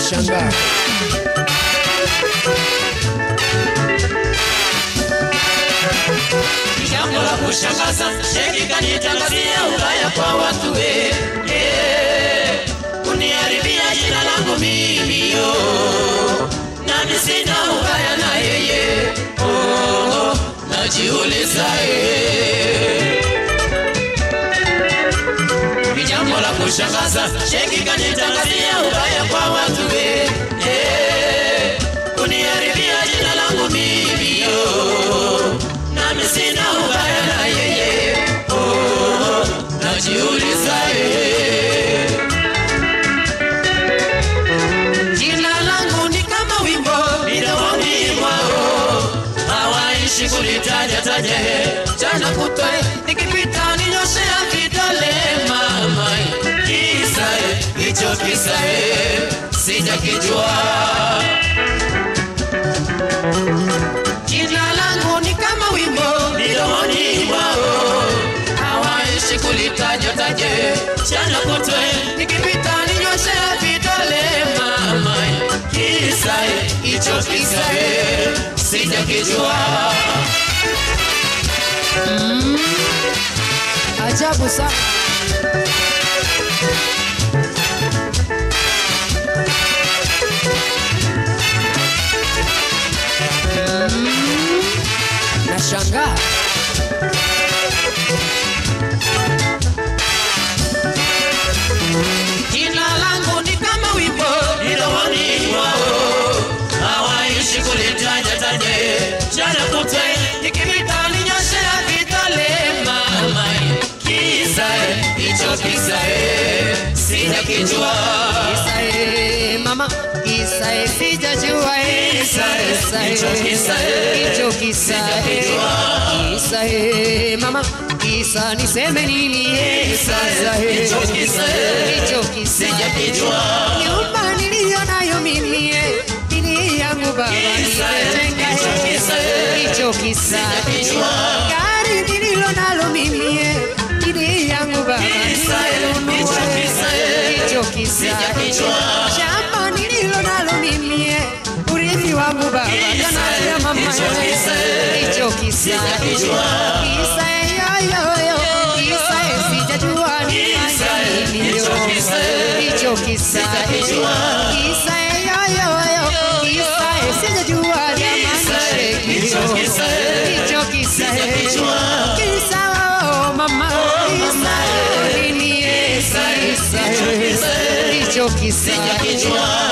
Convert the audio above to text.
Nashangaa. Jambo la kushangaza, sheki kanitangazia ubaya kwa watu kuniharibia jina langu mimi yo, nami sina ubaya na yeye. Najiuliza jambo la kushangaza, sheki kanitangazia ubaya kwa watu kuniharibia jina langu mimi yo, nami sina ubaya na yeye. Najiuliza jina langu ni kama wimbo midomoni mwao, hawaishi kulitaja taja jana kutwa nikipita ninyoshea vidole mama. Kisa hicho kisa sijakijua. Jina langu ni kama wimbo midomoni mwao, hawaishi kulitaja taja jana kutwa nikipita ninyoshea vidole mama. Kisa hicho kisa sijakijua. Ajabu sana. Nashangaa. Jina langu ni kama wimbo midomoni mwao, hawaishi kulitaja taja jana kutwa nikipita ninyoshea vidole mama. Kisa hicho kisa sijakijua. Kisa mama, kisa sijajua. Kisa hicho kisa kisa mama, kisa niseme nini? Kisa hicho kisa sijakijua. Nyumba nilionayo mimi dini yangu baba nimejenga. Hicho kisa gari nililonalo mimi dini yangu baba nimenunua. Hicho kisa shamba nililonalo mimi urithi wangu baba kana mama. Hicho kisa kisa yo kisa sijajua ni nini. Hicho kisa kisa yo kisa sijajua jamani. Hicho kisa kisa mama kisa nini? Hicho kisa